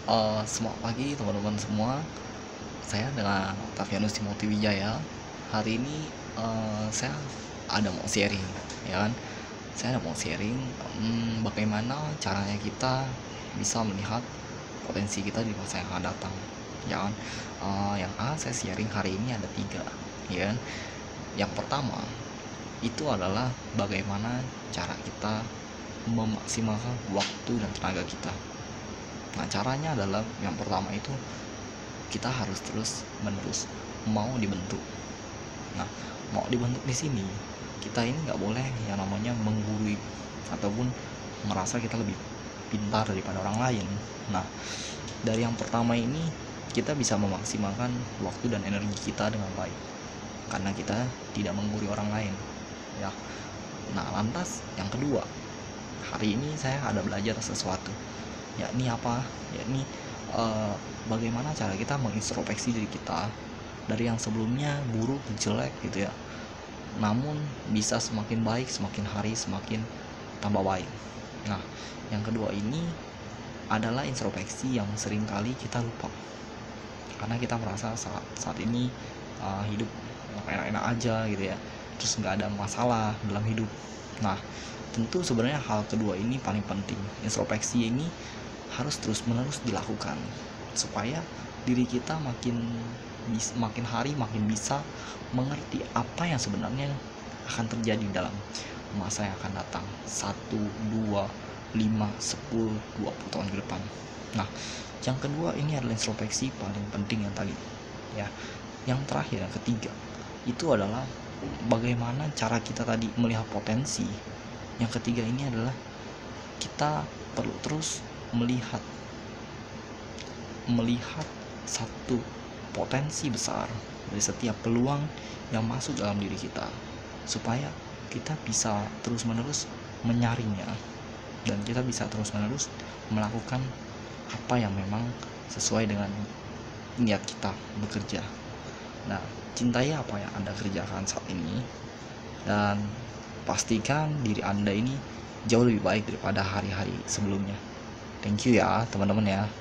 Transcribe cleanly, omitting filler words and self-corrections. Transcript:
Selamat pagi teman-teman semua. Saya dengan Octavianus Timothy Wijaya. Hari ini saya ada mau sharing, ya kan? Saya ada mau sharing bagaimana caranya kita bisa melihat potensi kita di masa yang akan datang, ya kan? Yang akan saya sharing hari ini ada 3, ya kan? Yang pertama itu adalah bagaimana cara kita memaksimalkan waktu dan tenaga kita. Nah, caranya adalah yang pertama itu kita harus terus menerus mau dibentuk. Nah, mau dibentuk di sini kita ini nggak boleh yang namanya menggurui ataupun merasa kita lebih pintar daripada orang lain. Nah, dari yang pertama ini kita bisa memaksimalkan waktu dan energi kita dengan baik karena kita tidak menggurui orang lain, ya. Nah, lantas yang kedua, hari ini saya ada belajar sesuatu, yakni apa? Yakni bagaimana cara kita mengintrospeksi diri kita dari yang sebelumnya buruk, jelek gitu ya, namun bisa semakin baik, semakin hari semakin tambah baik. Nah, yang kedua ini adalah introspeksi yang seringkali kita lupa karena kita merasa saat ini hidup enak-enak aja gitu ya, terus nggak ada masalah dalam hidup. Nah, tentu sebenarnya hal kedua ini paling penting. Introspeksi ini harus terus-menerus dilakukan supaya diri kita makin hari makin bisa mengerti apa yang sebenarnya akan terjadi dalam masa yang akan datang 1, 2, 5, 10, 20 tahun ke depan. Nah, yang kedua ini adalah introspeksi paling penting yang tadi, ya. Yang terakhir, yang ketiga, itu adalah bagaimana cara kita tadi melihat potensi. Yang ketiga ini adalah kita perlu terus melihat satu potensi besar dari setiap peluang yang masuk dalam diri kita supaya kita bisa terus-menerus menyaringnya dan kita bisa terus-menerus melakukan apa yang memang sesuai dengan niat kita bekerja. Nah, cintai apa yang Anda kerjakan saat ini dan pastikan diri Anda ini jauh lebih baik daripada hari-hari sebelumnya. Thank you ya teman-teman ya.